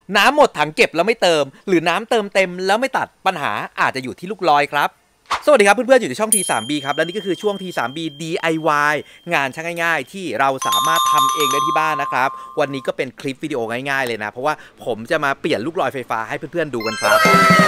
น้ำหมดถังเก็บแล้วไม่เติมหรือน้ำเติมเต็มแล้วไม่ตัดปัญหาอาจจะอยู่ที่ลูกลอยครับสวัสดีครับเพื่อนๆอยู่ในช่อง T3B ครับและนี่ก็คือช่วง T3B DIY งานช่างง่ายๆที่เราสามารถทำเองได้ที่บ้านนะครับวันนี้ก็เป็นคลิปวิดีโอง่ายๆเลยนะเพราะว่าผมจะมาเปลี่ยนลูกลอยไฟฟ้าให้เพื่อนๆดูกันครับ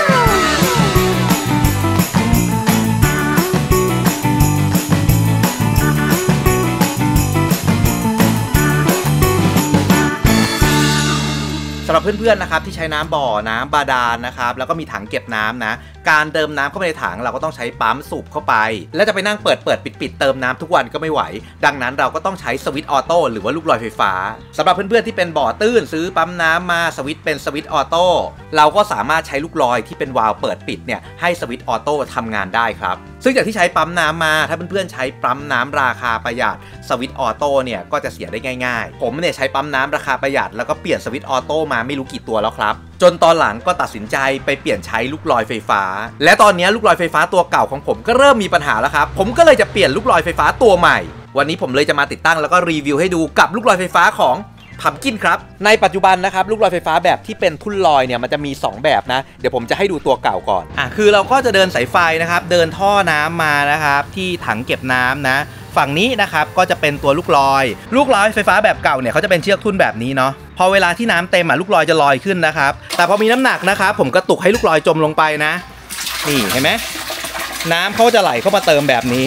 สำหรับเพื่อนๆนะครับที่ใช้น้ำบ่อน้ำบาดาลนะครับแล้วก็มีถังเก็บน้ำนะการเติมน้ำเข้าไปในถังเราก็ต้องใช้ปั๊มสูบเข้าไปแล้วจะไปนั่งเปิดปิดเติมน้ำทุกวันก็ไม่ไหวดังนั้นเราก็ต้องใช้สวิตช์ออโต้หรือว่าลูกลอยไฟฟ้าสำหรับเพื่อนๆที่เป็นบ่อตื้นซื้อปั๊มน้ำมาสวิตช์เป็นสวิตช์ออโต้เราก็สามารถใช้ลูกลอยที่เป็นวาล์วเปิดปิดเนี่ยให้สวิตช์ออโต้ทำงานได้ครับซึ่งจากที่ใช้ปั๊มน้ำมาถ้าเพื่อนๆใช้ปั๊มน้ำราคาประหยัดสวิตช์ออโต้เนี่ยก็จะเสียได้ง่ายๆผมเนี่ยใช้ปั๊มน้ำราคาประหยัดแล้วก็เปลี่ยนสวิตช์ออโต้มาไม่รู้กี่ตัวแล้วครับจนตอนหลังก็ตัดสินใจไปเปลี่ยนใช้ลูกลอยไฟฟ้าและตอนนี้ลูกลอยไฟฟ้าตัวเก่าของผมก็เริ่มมีปัญหาแล้วครับผมก็เลยจะเปลี่ยนลูกลอยไฟฟ้าตัวใหม่วันนี้ผมเลยจะมาติดตั้งแล้วก็รีวิวให้ดูกับลูกลอยไฟฟ้าของพัมกินครับในปัจจุบันนะครับลูกลอยไฟฟ้าแบบที่เป็นทุ่นลอยเนี่ยมันจะมี2แบบนะเดี๋ยวผมจะให้ดูตัวเก่าก่อนคือเราก็จะเดินสายไฟนะครับเดินท่อน้ำมานะครับที่ถังเก็บน้ำนะฝั่งนี้นะครับก็จะเป็นตัวลูกลอยไฟฟ้าแบบเก่าเนี่ยเขาจะเป็นเชือกทุ่นแบบนี้เนาะพอเวลาที่น้ำเต็มลูกลอยจะลอยขึ้นนะครับแต่พอมีน้ำหนักนะครับผมกระตุกให้ลูกลอยจมลงไปนะนี่เห็นไหมน้ำเขาจะไหลเข้ามาเติมแบบนี้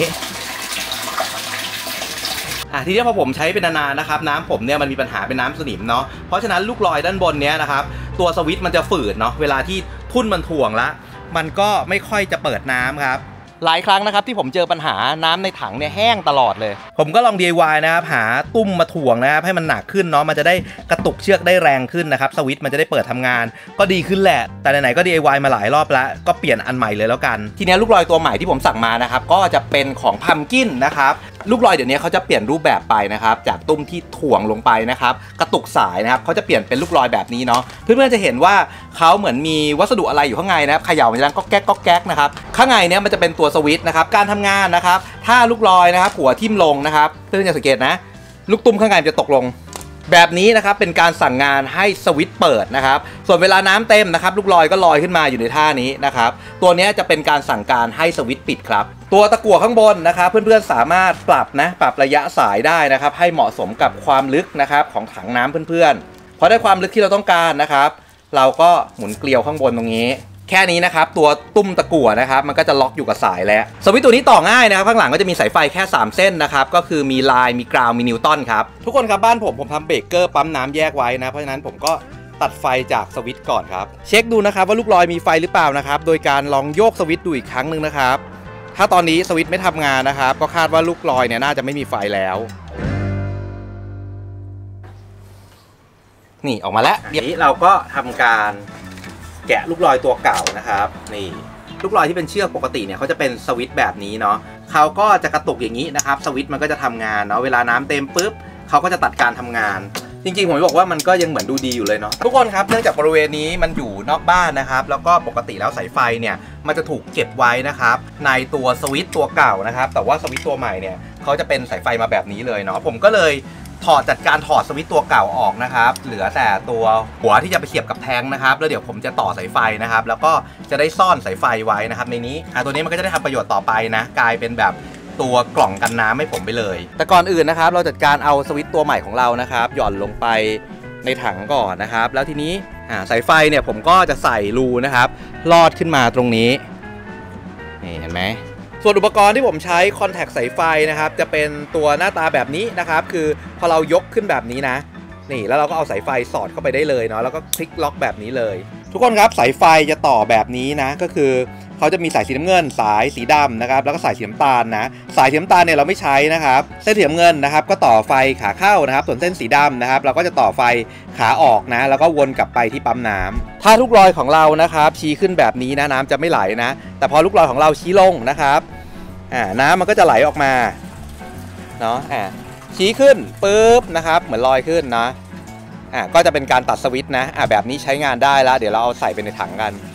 ทีนี้พอผมใช้เป็นนานๆนะครับน้ำผมเนี่ยมันมีปัญหาเป็นน้ำสนิมเนาะเพราะฉะนั้นลูกลอยด้านบนเนี้ยนะครับตัวสวิตช์มันจะฝืดเนาะเวลาที่ทุ่นมันถ่วงแล้วมันก็ไม่ค่อยจะเปิดน้ำครับหลายครั้งนะครับที่ผมเจอปัญหาน้ำในถังเนี่ยแห้งตลอดเลยผมก็ลอง DIY นะครับหาตุ้มมาถ่วงนะครับให้มันหนักขึ้นเนาะมันจะได้กระตุกเชือกได้แรงขึ้นนะครับสวิตช์มันจะได้เปิดทำงานก็ดีขึ้นแหละแต่ไหนๆก็ DIY มาหลายรอบแล้วก็เปลี่ยนอันใหม่เลยแล้วกันทีนี้ลูกลอยตัวใหม่ที่ผมสั่งมานะครับก็จะเป็นของพัมกินนะครับลูกลอยเดี๋ยวนี้เขาจะเปลี่ยนรูปแบบไปนะครับจากตุ้มที่ถ่วงลงไปนะครับกระตุกสายนะครับเขาจะเปลี่ยนเป็นลูกลอยแบบนี้เนาะเพื่อนๆจะเห็นว่าเขาเหมือนมีวัสดุอะไรอยู่ข้างในนะครับเขย่ามันจะดังก๊อกแก๊กนะครับข้างในเนี้ยมันจะเป็นตัวสวิตช์นะครับการทำงานนะครับถ้าลูกลอยนะครับหัวทิ่มลงนะครับเพื่อนๆจะสังเกตนะลูกตุ้มข้างในจะตกลงแบบนี้นะครับเป็นการสั่งงานให้สวิตช์เปิดนะครับส่วนเวลาน้ำเต็มนะครับลูกลอยก็ลอยขึ้นมาอยู่ในท่านี้นะครับตัวนี้จะเป็นการสั่งการให้สวิตช์ปิดครับตัวตะกั่วข้างบนนะครับเพื่อนๆสามารถปรับระยะสายได้นะครับให้เหมาะสมกับความลึกนะครับของถังน้ำเพื่อนๆพอได้ความลึกที่เราต้องการนะครับเราก็หมุนเกลียวข้างบนตรงนี้แค่นี้นะครับตัวตุ้มตะกั่วนะครับมันก็จะล็อกอยู่กับสายแล้วสวิตช์ตัวนี้ต่อง่ายนะครับข้างหลังก็จะมีสายไฟแค่3เส้นนะครับก็คือมีลายมีกราวมีนิวตันครับทุกคนครับบ้านผมทำเบรกเกอร์ปั๊มน้ำแยกไว้นะเพราะฉะนั้นผมก็ตัดไฟจากสวิตช์ก่อนครับเช็คดูนะครับว่าลูกลอยมีไฟหรือเปล่านะครับโดยการลองโยกสวิตช์ดูอีกครั้งหนึ่งนะครับถ้าตอนนี้สวิตช์ไม่ทำงานนะครับก็คาดว่าลูกลอยเนี่ยน่าจะไม่มีไฟแล้วนี่ออกมาแล้วเดี๋ยวนี้เราก็ทำการแกะลูกลอยตัวเก่านะครับนี่ลูกลอยที่เป็นเชือกปกติเนี่ยเขาจะเป็นสวิตช์แบบนี้เนาะเขาก็จะกระตุกอย่างนี้นะครับสวิตช์มันก็จะทำงานเนาะเวลาน้ำเต็มปุ๊บเขาก็จะตัดการทำงานจริงๆผมบอกว่ามันก็ยังเหมือนดูดีอยู่เลยเนาะทุกคนครับเนื่องจากบริเวณนี้มันอยู่นอกบ้านนะครับแล้วก็ปกติแล้วสายไฟเนี่ยมันจะถูกเก็บไว้นะครับในตัวสวิตช์ตัวเก่านะครับแต่ว่าสวิตช์ตัวใหม่เนี่ยเขาจะเป็นสายไฟมาแบบนี้เลยเนาะผมก็เลยจัดการถอดสวิตช์ตัวเก่าออกนะครับเหลือแต่ตัวหัวที่จะไปเสียบกับแทงนะครับแล้วเดี๋ยวผมจะต่อสายไฟนะครับแล้วก็จะได้ซ่อนสายไฟไว้นะครับในนี้ตัวนี้มันก็จะได้ทำประโยชน์ต่อไปนะกลายเป็นแบบตัวกล่องกันน้ำให้ผมไปเลยแต่ก่อนอื่นนะครับเราจัดการเอาสวิตช์ตัวใหม่ของเรานะครับหย่อนลงไปในถังก่อนนะครับแล้วทีนี้สายไฟเนี่ยผมก็จะใส่รูนะครับลอดขึ้นมาตรงนี้นี่เห็นไหมส่วนอุปกรณ์ที่ผมใช้คอนแทคสายไฟนะครับจะเป็นตัวหน้าตาแบบนี้นะครับคือพอเรายกขึ้นแบบนี้นะนี่แล้วเราก็เอาสายไฟสอดเข้าไปได้เลยเนาะแล้วก็คลิกล็อกแบบนี้เลยทุกคนครับสายไฟจะต่อแบบนี้นะก็คือเขาจะมีสายสีน้ำเงินสายสีดำนะครับแล้วก็สายสีน้ำตาลนะสายสีน้ำตาลเนี่ยเราไม่ใช้นะครับเส้นสีน้ำเงินนะครับก็ต่อไฟขาเข้านะครับส่วนเส้นสีดำนะครับเราก็จะต่อไฟขาออกนะแล้วก็วนกลับไปที่ปั๊มน้ำถ้าลูกลอยของเรานะครับชี้ขึ้นแบบนี้นะน้ำจะไม่ไหลนะแต่พอลูกลอยของเราชี้ลงนะครับน้ำมันก็จะไหลออกมาเนาะชี้ขึ้นปุ๊บนะครับเหมือนลอยขึ้นนะก็จะเป็นการตัดสวิตช์นะแบบนี้ใช้งานได้แล้วเดี๋ยวเราเอาใส่ไปในถังกัน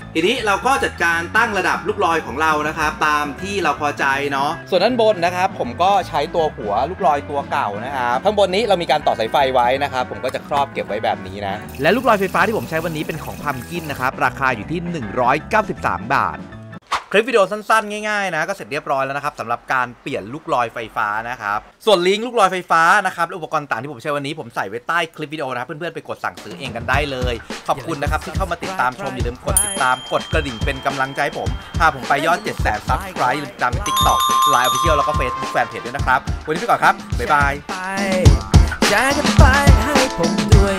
ทีนี้เราก็จัดการตั้งระดับลูกลอยของเรานะครับตามที่เราพอใจเนาะส่วนด้านบนนะครับผมก็ใช้ตัวหัวลูกลอยตัวเก่านะครับข้างบนนี้เรามีการต่อสายไฟไว้นะครับผมก็จะครอบเก็บไว้แบบนี้นะและลูกลอยไฟฟ้าที่ผมใช้วันนี้เป็นของพัมกินนะครับราคาอยู่ที่193 บาทคลิปวิดีโอสั้นๆง่ายๆนะก็เสร็จเรียบร้อยแล้วนะครับสำหรับการเปลี่ยนลูกลอยไฟฟ้านะครับส่วนลิงก์ลูกลอยไฟฟ้านะครับและอุปกรณ์ต่างที่ผมใช้วันนี้ผมใส่ไว้ใต้คลิปวิดีโอนะครับเพื่อนๆไปกดสั่งซื้อเองกันได้เลยขอบคุณนะครับที่เข้ามาติดตามชมอย่าลืมกดติดตามกดกระดิ่งเป็นกำลังใจผมพาผมไปยอด 700,000 Subscribe อย่าลืมติดตามใน TikTok Line Official แล้วก็ Facebook Fanpage ด้วยนะครับวันนี้ไปก่อนครับบ๊ายบายจากกันไปให้ผมด้วย